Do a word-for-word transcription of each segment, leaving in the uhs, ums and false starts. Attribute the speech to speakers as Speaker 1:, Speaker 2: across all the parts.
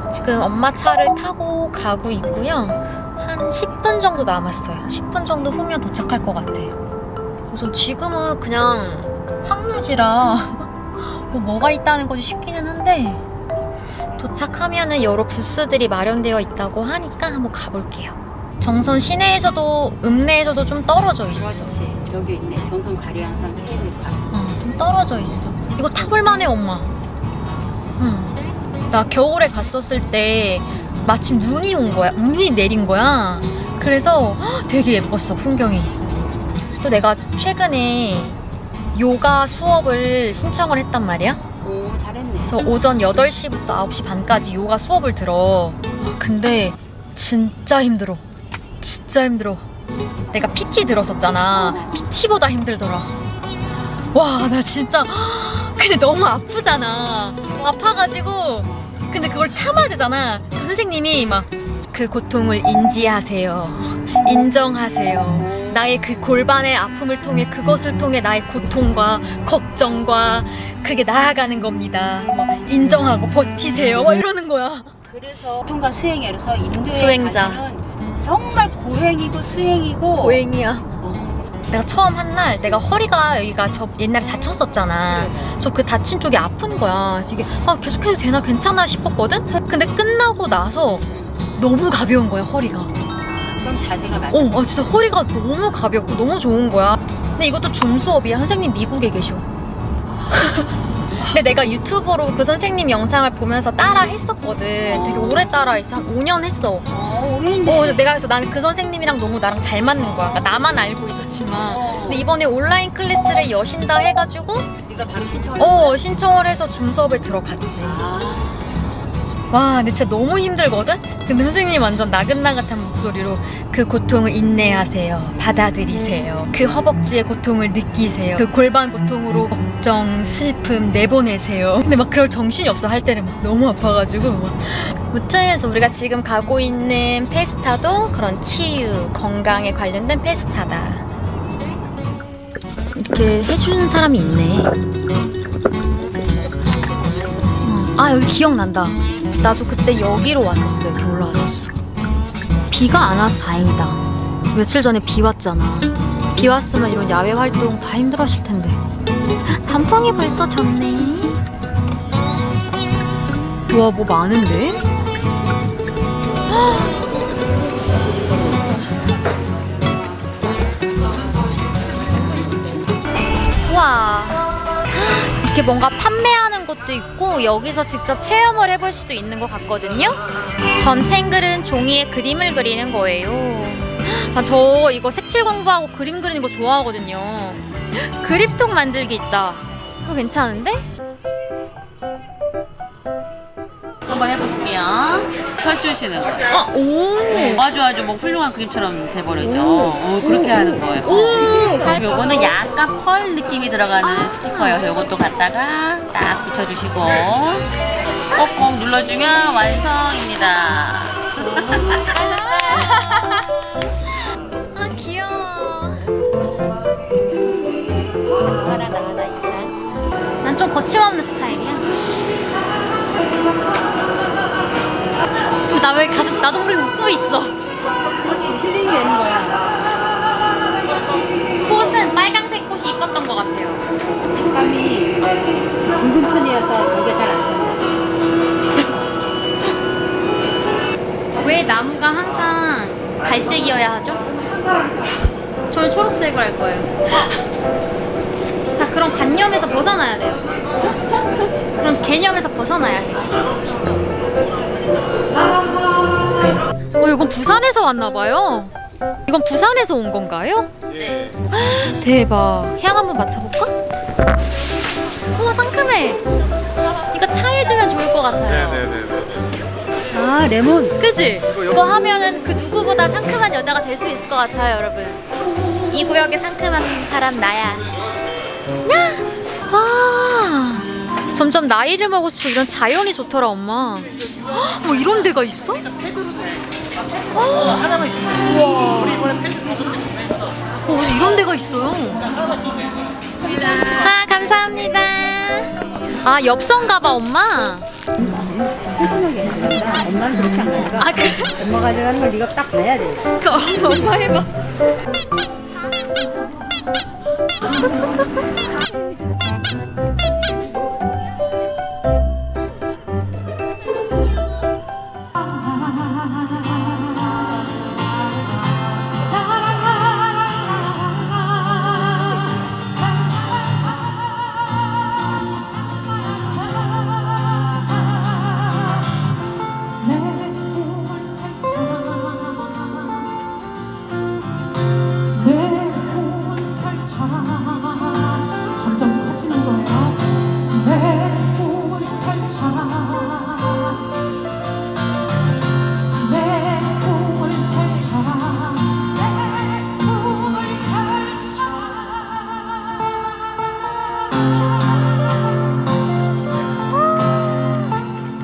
Speaker 1: 지금 엄마 차를 타고 가고 있고요. 한 십 분 정도 남았어요. 십 분 정도 후면 도착할 것 같아요. 우선 지금은 그냥 황무지라 뭐 뭐가 있다는 것이 쉽기는 한데 도착하면은 여러 부스들이 마련되어 있다고 하니까 한번 가볼게요. 정선 시내에서도 읍내에서도 좀 떨어져 있어.
Speaker 2: 그렇지. 여기 있네. 정선 가리안산 케이블카.
Speaker 1: 어, 좀 떨어져 있어. 이거 타볼만해 엄마. 응. 나 겨울에 갔었을 때 마침 눈이 온 거야. 눈이 내린 거야. 그래서 헉, 되게 예뻤어 풍경이. 또 내가 최근에 요가 수업을 신청을 했단 말이야.
Speaker 2: 오, 잘했네.
Speaker 1: 그래서 오전 여덟 시부터 아홉 시 반까지 요가 수업을 들어. 아, 근데 진짜 힘들어. 진짜 힘들어. 내가 피티 들었었잖아. 피티보다 힘들더라. 와, 나 진짜 근데 너무 아프잖아. 아파가지고 근데 그걸 참아야 되잖아. 선생님이 막 그 고통을 인지하세요. 인정하세요. 나의 그 골반의 아픔을 통해 그것을 통해 나의 고통과 걱정과 그게 나아가는 겁니다. 뭐 인정하고 버티세요. 막 이러는 거야.
Speaker 2: 그래서 통과 수행해서 인도에
Speaker 1: 수행자.
Speaker 2: 가면은 정말 고행이고 수행이고
Speaker 1: 고행이야.
Speaker 2: 어.
Speaker 1: 내가 처음 한 날 내가 허리가 여기가 저 옛날에 다쳤었잖아. 저 그 다친 쪽이 아픈 거야. 그래서 이게 아 계속해도 되나 괜찮아 싶었거든. 근데 끝나고 나서 너무 가벼운 거야 허리가.
Speaker 2: 그럼 자세가 맞아.
Speaker 1: 어, 아, 진짜 허리가 너무 가볍고 너무 좋은 거야. 근데 이것도 줌 수업이야. 선생님 미국에 계셔. 근데 내가 유튜브로 그 선생님 영상을 보면서 따라 했었거든.
Speaker 2: 어.
Speaker 1: 되게 오래 따라 했어. 한 오 년 했어.
Speaker 2: 어, 오래했네.
Speaker 1: 어, 내가 그래서 나는 그 선생님이랑 너무 나랑 잘 맞는 거야. 그러니까 나만 알고 있었지만.
Speaker 2: 어.
Speaker 1: 근데 이번에 온라인 클래스를 여신다 해가지고
Speaker 2: 네가 바로 신청을
Speaker 1: 어, 신청을 해서 줌 수업에 들어갔지.
Speaker 2: 아.
Speaker 1: 와, 근데 진짜 너무 힘들거든? 근데 선생님이 완전 나긋나긋한 목소리로 그 고통을 인내하세요. 받아들이세요. 그 허벅지의 고통을 느끼세요. 그 골반 고통으로 걱정, 슬픔 내보내세요. 근데 막 그럴 정신이 없어. 할 때는 막 너무 아파가지고 막. 무튼 우리가 지금 가고 있는 페스타도 그런 치유, 건강에 관련된 페스타다. 이렇게 해주는 사람이 있네. 어. 아, 여기 기억난다. 나도 그때 여기로 왔었어. 이렇게 올라왔었어. 비가 안 와서 다행이다. 며칠 전에 비 왔잖아. 비 왔으면 이런 야외 활동 다 힘들어 하실 텐데. 단풍이 벌써 졌네. 와, 뭐 많은데? 와, 이렇게 뭔가 판매하는 것도 있고 여기서 직접 체험을 해볼 수도 있는 것 같거든요. 전탱글은 종이에 그림을 그리는 거예요. 아, 저 이거 색칠 공부하고 그림 그리는 거 좋아하거든요. 그립톡 만들기 있다. 이거 괜찮은데?
Speaker 3: 한번 해보실게요. 펼치시는 거예요.
Speaker 1: 아, 오.
Speaker 3: 아주 아주 뭐 훌륭한 그림처럼 돼버리죠. 어, 그렇게 하는 거예요.
Speaker 1: 오.
Speaker 3: 자, 요거는 약간 펄 느낌이 들어가는 아. 스티커예요. 요것도 갖다가 딱 붙여주시고 꾹꾹 눌러주면 완성입니다.
Speaker 1: 아, 귀여워.
Speaker 2: 하나 나 하나 있다.
Speaker 1: 난 좀 거침없는 스타일이야. 나 왜 가슴 나도 모르게 웃고 있어.
Speaker 2: 그렇지. 힐링이 되는 거야.
Speaker 1: 꽃은 빨강색 꽃이 이뻤던 것 같아요.
Speaker 2: 색감이 붉은 톤이어서 독에 잘 안 산다.
Speaker 1: 왜 나무가 항상 갈색이어야 하죠? 저는 초록색을 할 거예요. 다 그런 관념에서 벗어나야 돼요. 그런 개념에서 벗어나야 해. 어, 이건 부산에서 왔나봐요. 이건 부산에서 온 건가요?
Speaker 4: 예.
Speaker 1: 대박. 향 한번 맡아볼까? 우와, 상큼해. 이거 차에 두면 좋을 것 같아요.
Speaker 4: 네네네.
Speaker 2: 아, 레몬.
Speaker 1: 그치? 이거 하면은 그 누구보다 상큼한 여자가 될 수 있을 것 같아요, 여러분. 이 구역의 상큼한 사람 나야. 야! 와, 점점 나이를 먹을수록 이런 자연이 좋더라, 엄마. 헉, 뭐 이런 데가 있어?
Speaker 4: 하나만 있으면
Speaker 1: 우와.
Speaker 4: 우리 이번에 펜트 소리
Speaker 1: 어, 무슨 이런 데가 있어요. 아, 감사합니다. 아, 엽서인가 봐, 엄마.
Speaker 2: 푸짐하게 만든다. 엄마는 그렇게 안 가져가.
Speaker 1: 아 그래?
Speaker 2: 엄마 가져가는 걸 네가 딱 봐야 돼.
Speaker 1: 그 엄마 해봐.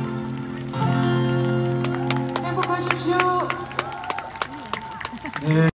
Speaker 4: 네.